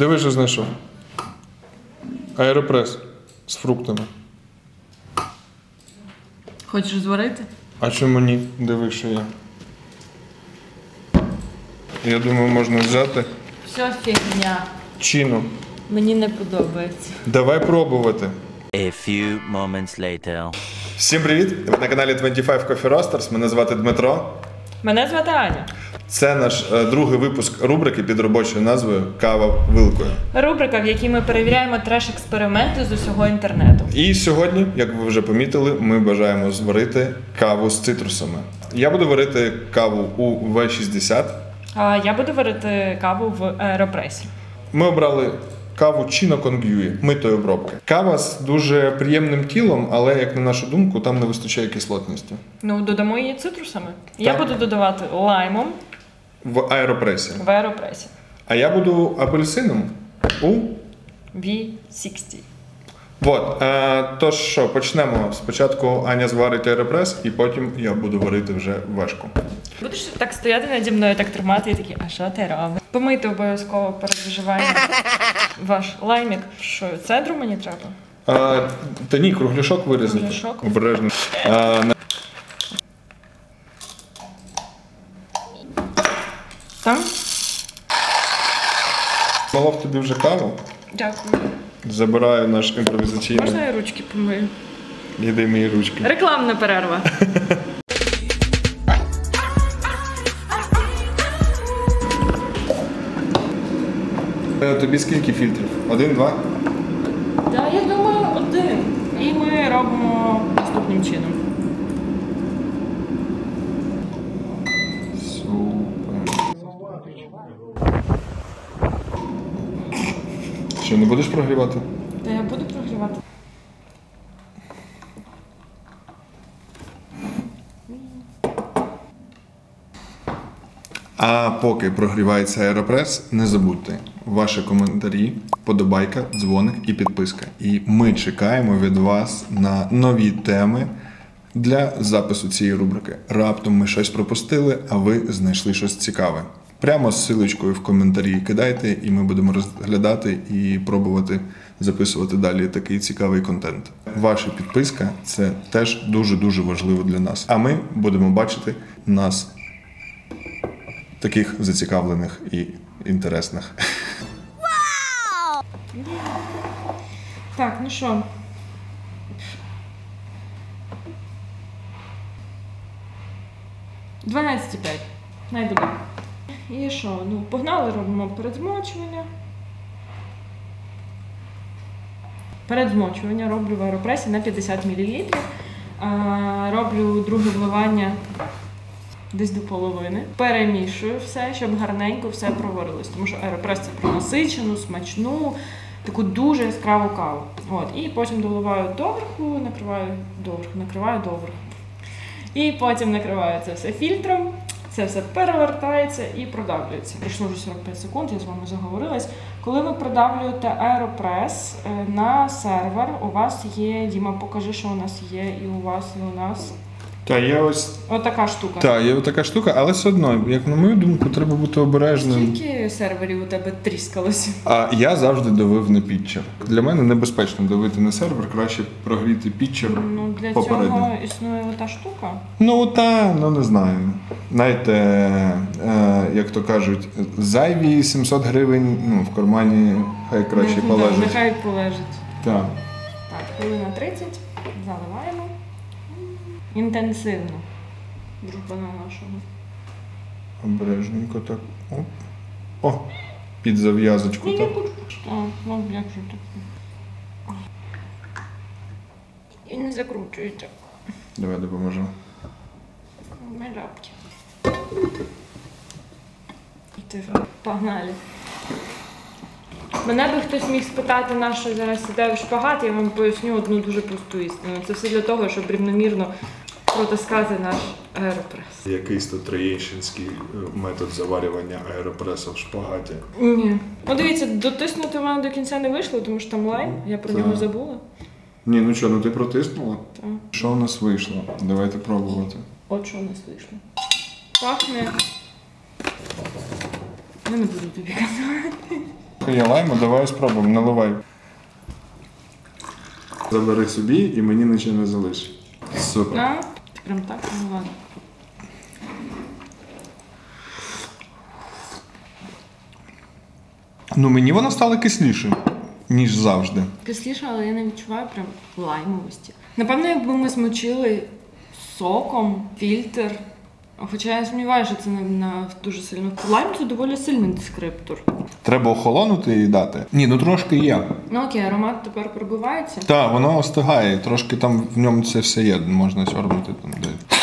Диви, що знайшов. Аеропрес з фруктами. Хочеш зварити? А чому ні? Диви, що є. Я думаю, можна взяти Все фігня. чину. Мені не подобається. Давай пробувати. A few moments later. Всім привіт! Ви на каналі 25 Coffee Roasters. Мене звати Дмитро. Мене звати Аня. Це наш другий випуск рубрики під робочою назвою «Кава вилкою». Рубрика, в якій ми перевіряємо треш-експерименти з усього інтернету. І сьогодні, як ви вже помітили, ми бажаємо зварити каву з цитрусами. Я буду варити каву у V60. А я буду варити каву в аеропресі. Ми обрали каву Chino Congue, митої обробки. Кава з дуже приємним тілом, але, як на нашу думку, там не вистачає кислотності. Ну, додамо її цитрусами. Я буду додавати лаймом В аеропресі. в аеропресі. А я буду апельсином у... V60. Вот. Тож що, почнемо. Спочатку Аня зварить аеропрес, і потім я буду варити вже вешку. Будеш так стояти наді мною, так тримати і такі, а що ти робиш? Помийте обов'язково перед вживанням ваш лаймік. Що, цедру мені треба? Та ні, кругляшок вирізати. Кругляшок? Обережно. Там? Малов тобі вже каву. Дякую. Забираю наш імпровізаційний. Можна я ручки помию? Іди мої ручки. Рекламна перерва. Тобі скільки фільтрів? Один, два? Так, я думаю, один. І ми робимо наступним чином. Супер. Що, не будеш прогрівати? Та я буду прогрівати. А поки прогрівається аеропрес, не забудьте ваші коментарі, подобайка, дзвоник і підписка. І ми чекаємо від вас на нові теми для запису цієї рубрики. Раптом ми щось пропустили, а ви знайшли щось цікаве. Прямо з ссылочкою в коментарі кидайте, і ми будемо розглядати і пробувати записувати далі такий цікавий контент. Ваша підписка – це теж дуже-дуже важливо для нас. А ми будемо бачити нас таких зацікавлених і інтересних. Так, ну що? «12,5. Най буде. І що? Ну, погнали, робимо передзмочування. Передзмочування роблю в аеропресі на 50 мл. Роблю друге вливання десь до половини. Перемішую все, щоб гарненько все проварилось. Тому що аеропрес – це про насичену, смачну, таку дуже яскраву каву. От. І потім доливаю доверху, накриваю доверху. І потім накриваю це все фільтром. Це все перевертається і продавлюється. Пройшло вже 45 секунд, я з вами заговорилась. Коли ви продавлюєте аеропрес на сервер, у вас є, Діма, покажи, що у нас є, і у вас, і у нас. Та є ось... Отака штука. Так, є така штука, але все одно, як на мою думку, треба бути обережним. Скільки серверів у тебе тріскалося? А я завжди давив на питчер. Для мене небезпечно давити на сервер, краще прогріти питчер Ну, для попередньо. цього існує ота штука. Ну не знаю. Знаєте, як то кажуть, зайві 700 гривень в кармані хай краще полежать. Нехай полежить. Так. Так, хвилина 30, заливаємо. Інтенсивно. Дружбана нашого. Обережненько так. Оп. О! Під зав'язочку так. Ну як же так? І не закручується. Давай допоможу. Малявки. Погнали. Мене би хтось міг спитати, на що зараз сідаю в шпагат, я вам поясню одну дуже просту істину. Це все для того, щоб рівномірно протискати наш аеропрес. Якийсь тут троєщинський метод заварювання аеропресу в шпагаті. Ні. Ну дивіться, дотиснути в мене до кінця не вийшло, тому що там лайм, я про нього забула. Ні, ну що, ти протиснула? Так. Що у нас вийшло? Давайте пробувати. От що у нас вийшло. Пахне. Я не буду тобі казати. Є лайму, давай спробуємо, наливай. Забери собі і мені нічого не залиш. Супер. А, ти прям так наливай. Ну мені воно стало кисліше, ніж завжди. Кисліше, але я не відчуваю прям лаймовості. Напевно, якби ми змочили соком, фільтр. Хоча я сумніваюся, що це не дуже сильно. Лайм – це доволі сильний дескриптор. Треба охолонути і дати. Ні, ну трошки є. Ну окей, аромат тепер пробивається. Так, воно остигає, трошки там в ньому це все є, можна сьорбнути там де.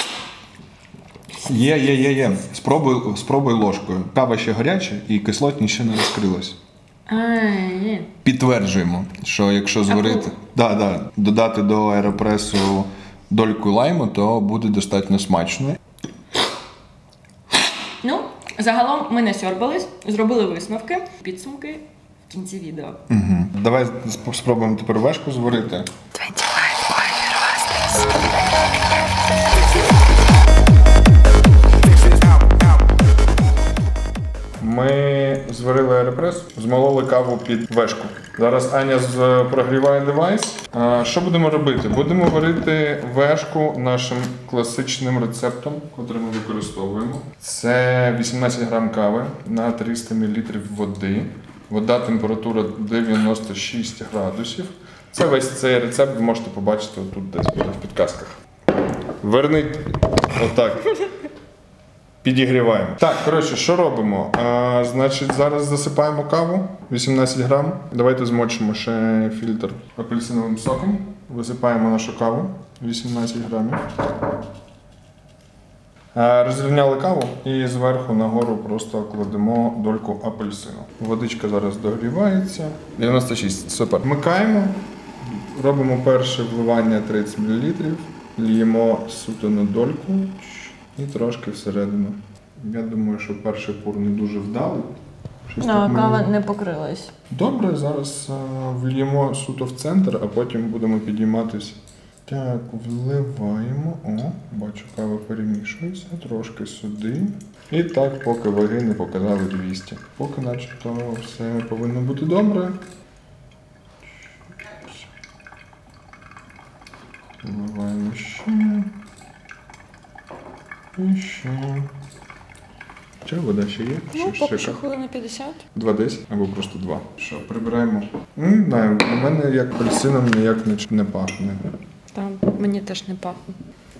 Є. Спробуй ложкою. Кава ще гаряча і кислотність ще не розкрилась. Ні. Підтверджуємо, що якщо зварити, додати до аеропресу дольку лайму, то буде достатньо смачно. Ну, загалом ми не сьорбались, зробили висновки, підсумки в кінці відео. Угу. Давай спробуємо тепер вешку зварити. 25 Boy Ми зварили аеропрес, змололи каву під вешку. Зараз Аня прогріває девайс. Що будемо робити? Будемо варити вешку нашим класичним рецептом, який ми використовуємо. Це 18 грам кави на 300 мл води. Вода, температура 96 градусів. Це весь цей рецепт ви можете побачити тут десь буде в підказках. Верніть отак. Підігріваємо. Так, коротше, що робимо? Значить, зараз засипаємо каву 18 грам. Давайте змочимо ще фільтр апельсиновим соком. Висипаємо нашу каву 18 грамів. Розрівняли каву і зверху нагору просто кладемо дольку апельсину. Водичка зараз догрівається. 96, супер. Вмикаємо, робимо перше вливання 30 мл, ліємо суто на дольку і трошки всередину. Я думаю, що перший пур не дуже вдалий. Кава не покрилась. Добре, зараз вліємо суто в центр, а потім будемо підійматися. Так, вливаємо. О, бачу, кава перемішується. Трошки сюди. І так, поки ваги не показали 200. Поки начебто все повинно бути добре. Вливаємо ще. І ще. Чи вода ще є? Ну, поки що хвилина 50. 2,10 або просто 2. Що, прибираємо? Не знаю, у мене як апельсином ніяк не пахне. Там мені теж не пахне.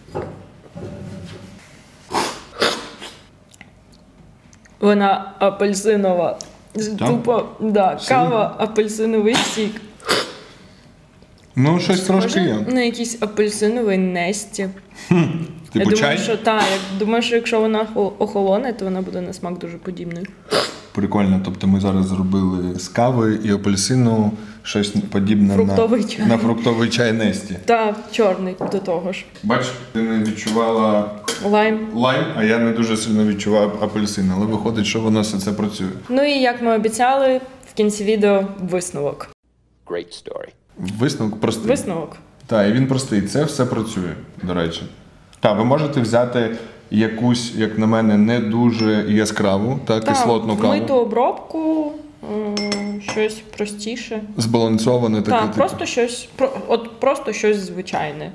Вона апельсинова. Тупо, да, кава, апельсиновий сік. Ну, щось трошки є. На якийсь апельсиновий несті. Типу я чай? Думаю, що якщо вона охолоне, то вона буде на смак дуже подібною. Прикольно, тобто ми зараз зробили з кави і апельсину щось подібне на фруктовий чай Несті. Так, чорний до того ж. Бач, ти не відчувала лайм, а я не дуже сильно відчуваю апельсин, але виходить, що воно все це працює. Ну і як ми обіцяли, в кінці відео висновок. Great story. Висновок простий. Висновок. Так, і він простий. Це все працює, до речі. Так, ви можете взяти якусь, як на мене, не дуже яскраву та кислотну каву. Миту обробку, щось простіше. Збалансоване таке. Так, просто щось звичайне.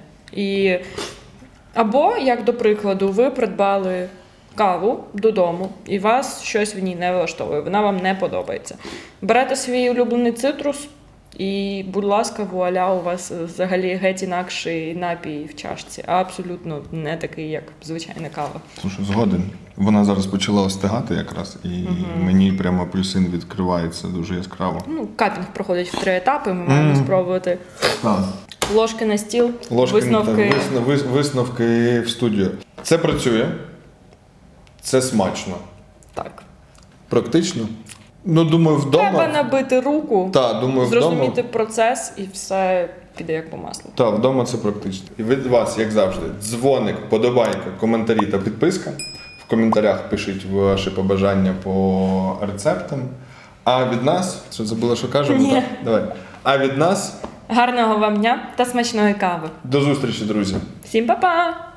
Або, як до прикладу, ви придбали каву додому, і вас щось в ній не влаштовує, вона вам не подобається. Берете свій улюблений цитрус, і, будь ласка, вуаля, у вас взагалі геть інакший напій в чашці, а абсолютно не такий, як звичайна кава. Слушай, згоден. Вона зараз почала остигати якраз, і мені прямо апельсин відкривається дуже яскраво. Ну, капінг проходить в 3 етапи, ми маємо спробувати. Так. Ложки на стіл, висновки в студію. Це працює, це смачно. Так. Практично. Ну, думаю, вдома. Треба набити руку, зрозуміти вдома... процес і все піде як по маслу. Так, вдома це практично. І від вас, як завжди, дзвоник, подобайка, коментарі та підписка. В коментарях пишіть ваші побажання по рецептам. А від нас, що забула, що кажемо? Так? Давай. А від нас... Гарного вам дня та смачної кави. До зустрічі, друзі. Всім па-па!